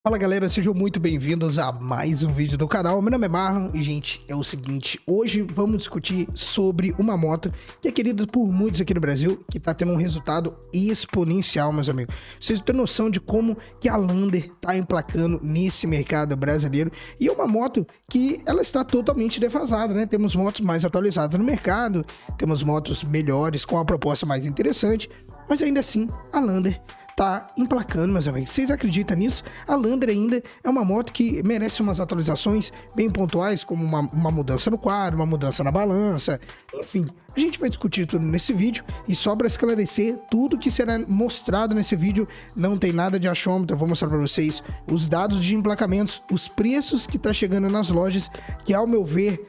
Fala galera, sejam muito bem-vindos a mais um vídeo do canal. Meu nome é Marlon e, gente, é o seguinte, hoje vamos discutir sobre uma moto que é querida por muitos aqui no Brasil, que tá tendo um resultado exponencial, meus amigos. Vocês têm noção de como que a Lander tá emplacando nesse mercado brasileiro, e é uma moto que ela está totalmente defasada, né? Temos motos mais atualizadas no mercado, temos motos melhores, com a proposta mais interessante, mas ainda assim, a Lander tá emplacando, meus amigos. Vocês acreditam nisso? A Lander ainda é uma moto que merece umas atualizações bem pontuais, como uma mudança no quadro, uma mudança na balança, enfim. A gente vai discutir tudo nesse vídeo, e só para esclarecer, tudo que será mostrado nesse vídeo não tem nada de achômetro. Eu vou mostrar para vocês os dados de emplacamentos, os preços que tá chegando nas lojas, que ao meu ver,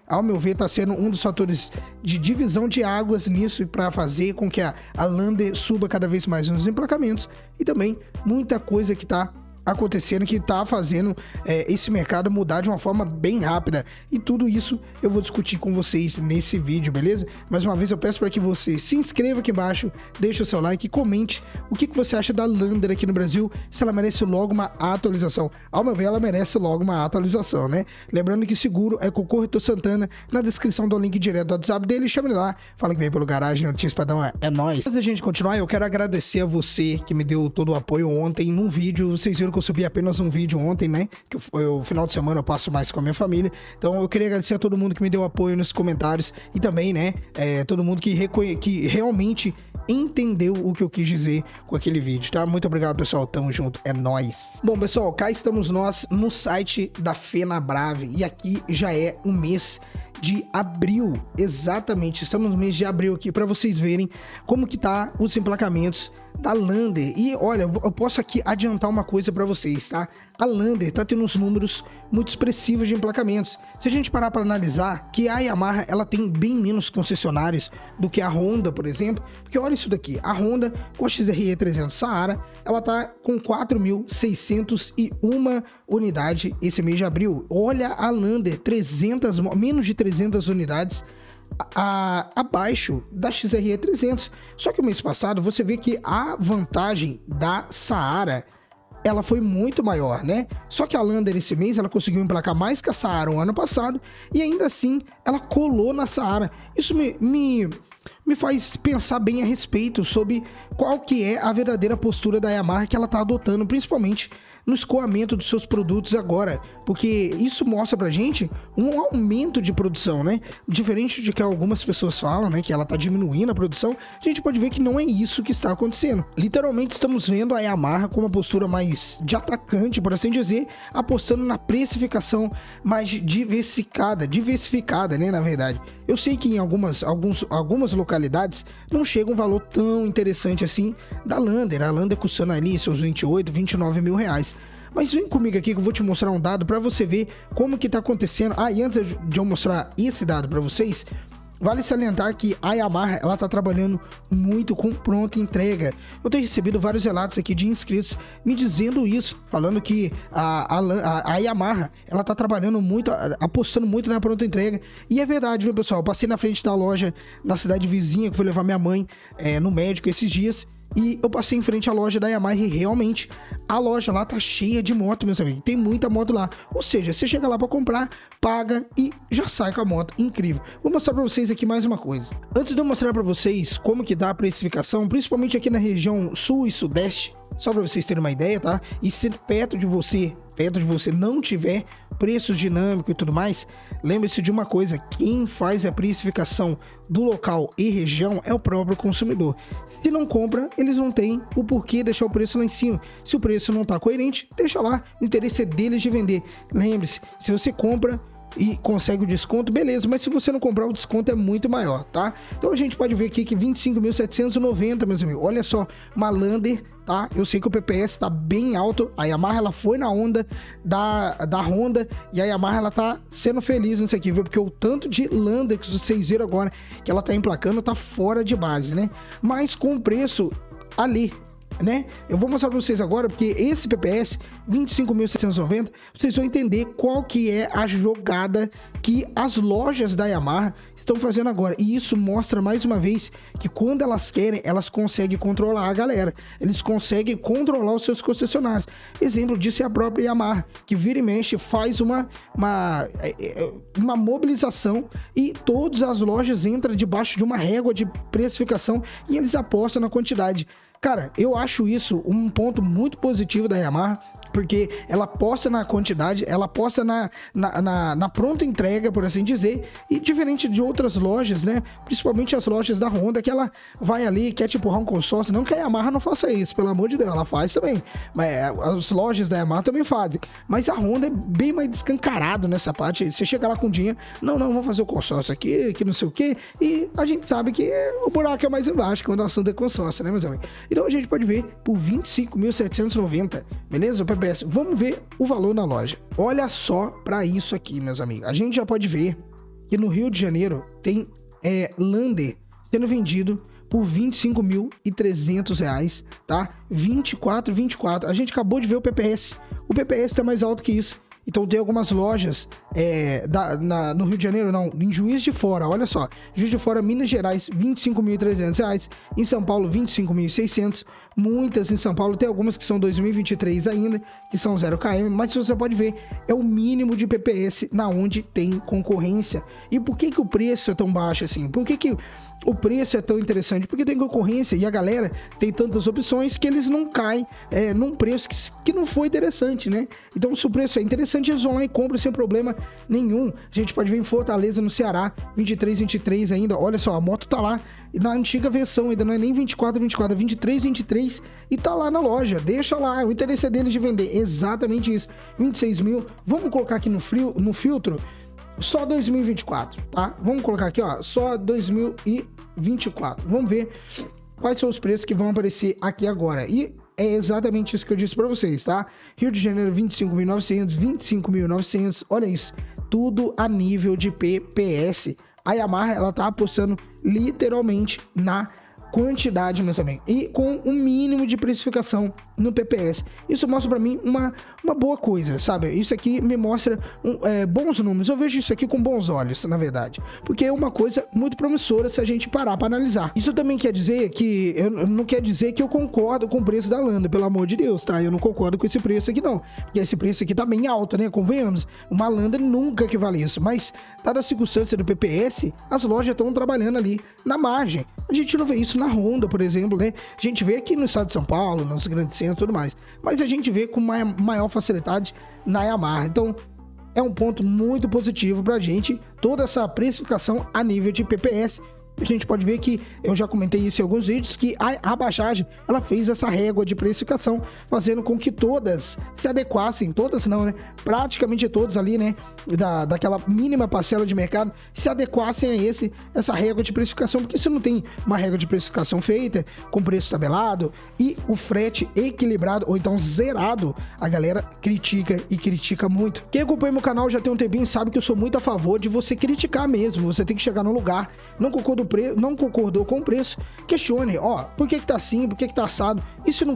tá sendo um dos fatores de divisão de águas nisso, para fazer com que a Lander suba cada vez mais nos emplacamentos, e também muita coisa que tá acontecendo, que tá fazendo esse mercado mudar de uma forma bem rápida, e tudo isso eu vou discutir com vocês nesse vídeo, beleza? Mais uma vez eu peço para que você se inscreva aqui embaixo, deixe o seu like e comente o que você acha da Lander aqui no Brasil, se ela merece logo uma atualização. Ao meu ver, ela merece logo uma atualização, né? Lembrando que seguro é com o Corretor Santana, na descrição do link direto do WhatsApp dele, chame ele lá, fala que vem pelo Garagem Notícias Padrão, é nóis. Antes da gente continuar, eu quero agradecer a você que me deu todo o apoio ontem num vídeo. Vocês viram que eu subi apenas um vídeo ontem, né? Que o final de semana eu passo mais com a minha família. Então eu queria agradecer a todo mundo que me deu apoio nos comentários, e também, né, todo mundo que realmente entendeu o que eu quis dizer com aquele vídeo, tá? Muito obrigado, pessoal. Tamo junto. É nóis. Bom, pessoal, cá estamos nós no site da Fenabrave, e aqui já é o mês de abril, exatamente, estamos no mês de abril aqui, para vocês verem como que tá os emplacamentos da Lander. E olha, eu posso aqui adiantar uma coisa para vocês, tá? A Lander tá tendo uns números muito expressivos de emplacamentos. Se a gente parar para analisar, que a Yamaha, ela tem bem menos concessionários do que a Honda, por exemplo, porque olha isso daqui, a Honda com a XRE 300 Saara, ela tá com 4.601 unidades esse mês de abril. Olha a Lander, menos de 300 unidades abaixo da XRE 300. Só que o mês passado você vê que a vantagem da Saara, ela foi muito maior, né? Só que a Lander esse mês, ela conseguiu emplacar mais que a Saara o ano passado, e ainda assim ela colou na Saara. Isso me faz pensar bem a respeito sobre qual que é a verdadeira postura da Yamaha que ela tá adotando, principalmente no escoamento dos seus produtos agora, porque isso mostra pra gente um aumento de produção, né? Diferente de que algumas pessoas falam, né, que ela tá diminuindo a produção, a gente pode ver que não é isso que está acontecendo. Literalmente estamos vendo a Yamaha com uma postura mais de atacante, por assim dizer, apostando na precificação mais diversificada, né, na verdade. Eu sei que em algumas localidades não chega um valor tão interessante assim da Lander, a Lander custando ali seus 28, 29 mil reais. Mas vem comigo aqui que eu vou te mostrar um dado para você ver como que tá acontecendo. Ah, e antes de eu mostrar esse dado para vocês, vale salientar que a Yamaha, ela tá trabalhando muito com pronta entrega. Eu tenho recebido vários relatos aqui de inscritos me dizendo isso, falando que a Yamaha, ela tá trabalhando muito, apostando muito na pronta entrega. E é verdade, viu, pessoal? Eu passei na frente da loja na cidade vizinha, que fui levar minha mãe no médico esses dias, e eu passei em frente à loja da Yamaha, e realmente a loja lá tá cheia de moto, meus amigos. Tem muita moto lá. Ou seja, você chega lá para comprar, paga e já sai com a moto. Incrível. Vou mostrar para vocês aqui mais uma coisa. Antes de eu mostrar para vocês como que dá a precificação, principalmente aqui na região sul e sudeste, só para vocês terem uma ideia, tá? E se perto de você não tiver preços dinâmicos e tudo mais, lembre-se de uma coisa: quem faz a precificação do local e região é o próprio consumidor. Se não compra, eles não têm o porquê deixar o preço lá em cima. Se o preço não tá coerente, deixa lá, o interesse é deles de vender. Lembre-se, se você compra e consegue o desconto, beleza, mas se você não comprar, o desconto é muito maior, tá? Então a gente pode ver aqui que 25.790, meus amigos, olha só, uma Lander, tá? Eu sei que o PPS tá bem alto, a Yamaha, ela foi na onda da Honda, e a Yamaha, ela tá sendo feliz nisso aqui, viu? Porque o tanto de Lander que vocês viram agora, que ela tá emplacando, tá fora de base, né? Mas com o preço ali, né? Eu vou mostrar para vocês agora, porque esse PPS 25.790, vocês vão entender qual que é a jogada que as lojas da Yamaha estão fazendo agora. E isso mostra mais uma vez que quando elas querem, elas conseguem controlar a galera. Eles conseguem controlar os seus concessionários. Exemplo disso é a própria Yamaha, que vira e mexe, faz uma mobilização e todas as lojas entram debaixo de uma régua de precificação e eles apostam na quantidade. Cara, eu acho isso um ponto muito positivo da Yamaha, porque ela aposta na quantidade, ela aposta na pronta entrega, por assim dizer, e diferente de outras lojas, né, principalmente as lojas da Honda, que ela vai ali, quer te empurrar um consórcio, não que a Yamaha não faça isso, pelo amor de Deus, ela faz também, mas as lojas da Yamaha também fazem, mas a Honda é bem mais descancarado nessa parte, você chega lá com dinheiro, não, vamos fazer o consórcio aqui, que não sei o que, e a gente sabe que o buraco é mais embaixo, quando o assunto é consórcio, né, meus amigos? Então a gente pode ver por 25.790, beleza? O PPS. Vamos ver o valor na loja. Olha só para isso aqui, meus amigos. A gente já pode ver que no Rio de Janeiro tem Lander sendo vendido por R$25.300, tá? 24. A gente acabou de ver o PPS. O PPS tá mais alto que isso. Então tem algumas lojas no Rio de Janeiro, não, em Juiz de Fora, olha só. Juiz de Fora, Minas Gerais, R$25.300. Em São Paulo, R$25.600. Muitas em São Paulo, tem algumas que são 2023 ainda, que são 0 km, mas você pode ver, é o mínimo de PPS na onde tem concorrência. E por que o preço é tão baixo assim? Por que o preço é tão interessante? Porque tem concorrência e a galera tem tantas opções que eles não caem num preço que não foi interessante, né? Então, se o preço é interessante, eles vão lá e compram sem problema nenhum. A gente pode ver em Fortaleza, no Ceará, 23 ainda. Olha só, a moto tá lá na antiga versão, ainda não é nem 24, é 23 e tá lá na loja. Deixa lá, o interesse é deles de vender. Exatamente isso. 26 mil. Vamos colocar aqui no filtro só 2024, tá? Vamos colocar aqui, ó, só 2024. Vamos ver quais são os preços que vão aparecer aqui agora. E é exatamente isso que eu disse para vocês, tá? Rio de Janeiro, 25.900, olha isso. Tudo a nível de PPS. A Yamaha, ela tá apostando literalmente na quantidade, meus amigos, e com um mínimo de precificação no PPS. Isso mostra para mim uma boa coisa, sabe? Isso aqui me mostra bons números. Eu vejo isso aqui com bons olhos, na verdade, porque é uma coisa muito promissora se a gente parar para analisar. Isso também quer dizer que eu não quer dizer que eu concordo com o preço da Lander, pelo amor de Deus, tá? Eu não concordo com esse preço aqui não, porque esse preço aqui tá bem alto, né? Convenhamos, uma Lander nunca que vale isso, mas dada a circunstância do PPS, as lojas estão trabalhando ali na margem. A gente não vê isso na Honda, por exemplo, né? A gente vê aqui no estado de São Paulo, nos grandes centros e tudo mais. Mas a gente vê com maior facilidade na Yamaha. Então, é um ponto muito positivo pra gente, toda essa precificação a nível de PPS. A gente pode ver que, eu já comentei isso em alguns vídeos, que a Bajaj, ela fez essa régua de precificação, fazendo com que todas se adequassem, todas não, né? Praticamente todas ali, né? Daquela mínima parcela de mercado, se adequassem a essa régua de precificação, porque se não tem uma régua de precificação feita, com preço tabelado e o frete equilibrado, ou então zerado, a galera critica e critica muito. Quem acompanha meu canal já tem um tempinho sabe que eu sou muito a favor de você criticar mesmo, você tem que chegar no lugar, não concordou com o preço, questione, ó, por que tá assim, por que tá assado, e se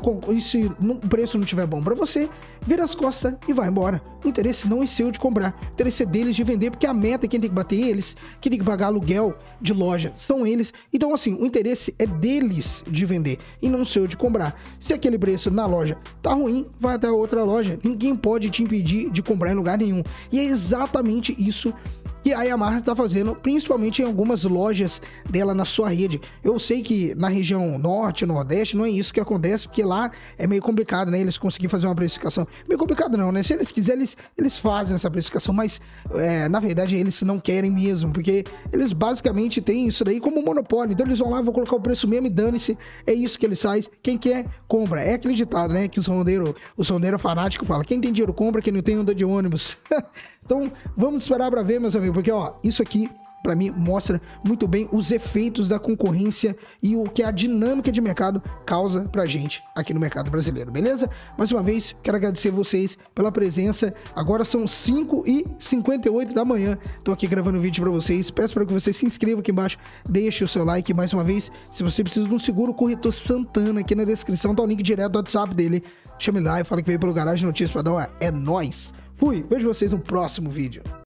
o preço não estiver bom para você, vira as costas e vai embora. O interesse não é seu de comprar, o interesse é deles de vender, porque a meta, quem tem que bater eles, quem tem que pagar aluguel de loja, são eles. Então assim, o interesse é deles de vender e não seu de comprar. Se aquele preço na loja tá ruim, vai até outra loja, ninguém pode te impedir de comprar em lugar nenhum, e é exatamente isso que a Yamaha está fazendo, principalmente em algumas lojas dela na sua rede. Eu sei que na região norte, nordeste, não é isso que acontece, porque lá é meio complicado, né? Eles conseguirem fazer uma precificação. Meio complicado não, né? Se eles quiserem, eles fazem essa precificação, mas na verdade eles não querem mesmo, porque eles basicamente têm isso daí como monopólio. Então eles vão lá, vão colocar o preço mesmo e dane-se. É isso que eles fazem. Quem quer, compra. É aquele ditado, né? Que o sondeiro fanático fala: quem tem dinheiro compra, quem não tem anda de ônibus. Então, vamos esperar para ver, meus amigos, porque, ó, isso aqui para mim, mostra muito bem os efeitos da concorrência e o que a dinâmica de mercado causa pra gente aqui no mercado brasileiro, beleza? Mais uma vez, quero agradecer vocês pela presença. Agora são 5h58 da manhã. Tô aqui gravando um vídeo pra vocês. Peço para que você se inscreva aqui embaixo, deixe o seu like. Mais uma vez, se você precisa de um seguro, o Corretor Santana, aqui na descrição tá o link direto do WhatsApp dele. Chame lá e fala que veio pelo Garagem Notícias pra dar uma... É nóis! Fui! Vejo vocês no próximo vídeo.